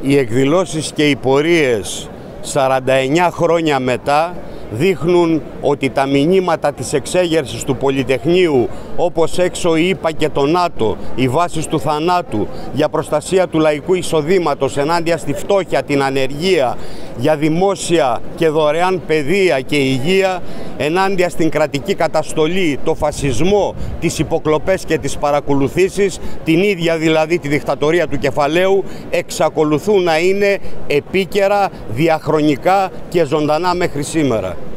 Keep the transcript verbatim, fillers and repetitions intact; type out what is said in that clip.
οι εκδηλώσεις και οι πορείες σαράντα εννιά χρόνια μετά δείχνουν ότι τα μηνύματα της εξέγερσης του Πολυτεχνείου, όπως έξω είπα και το ΝΑΤΟ, οι βάσεις του θανάτου για προστασία του λαϊκού εισοδήματος ενάντια στη φτώχεια, την ανεργία, για δημόσια και δωρεάν παιδεία και υγεία, ενάντια στην κρατική καταστολή, το φασισμό, τις υποκλοπές και τις παρακολουθήσεις, την ίδια δηλαδή τη δικτατορία του κεφαλαίου, εξακολουθούν να είναι επίκαιρα, διαχρονικά και ζωντανά μέχρι σήμερα.